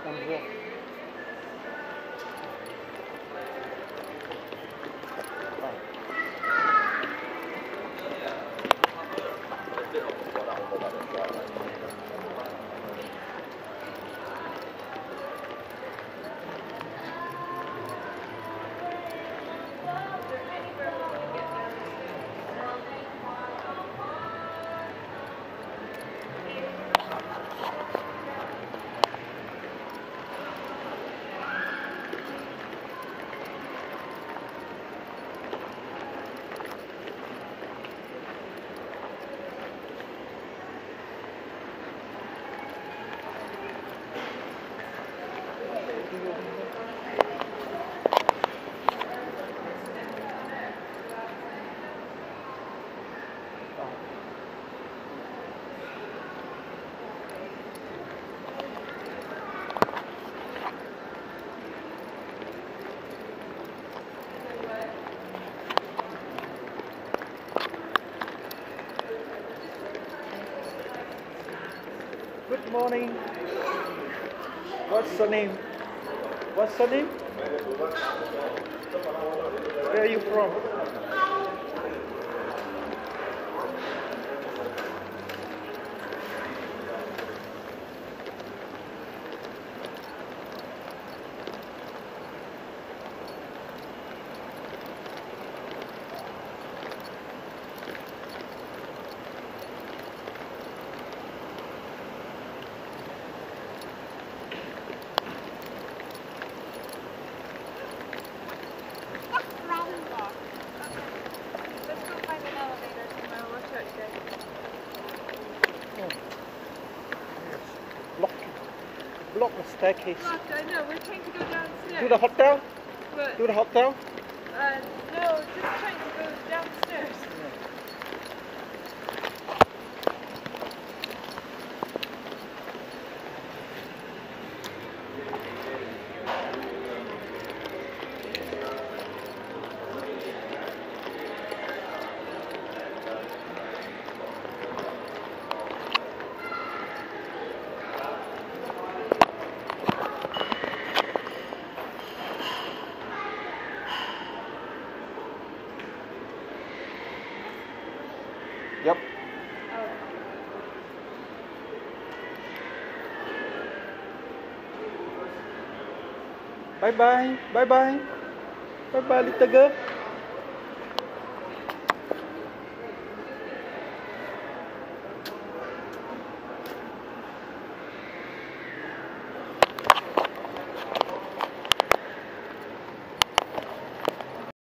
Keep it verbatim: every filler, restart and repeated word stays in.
Bonjour. Good morning. What's your name? What's your name? Where are you from? Block, block the staircase. Block, I know, we're trying to go downstairs. To the hotel? But, To the hotel? uh, no, just trying to go downstairs. Yep. Bye bye. Bye bye. Bye bye, little girl.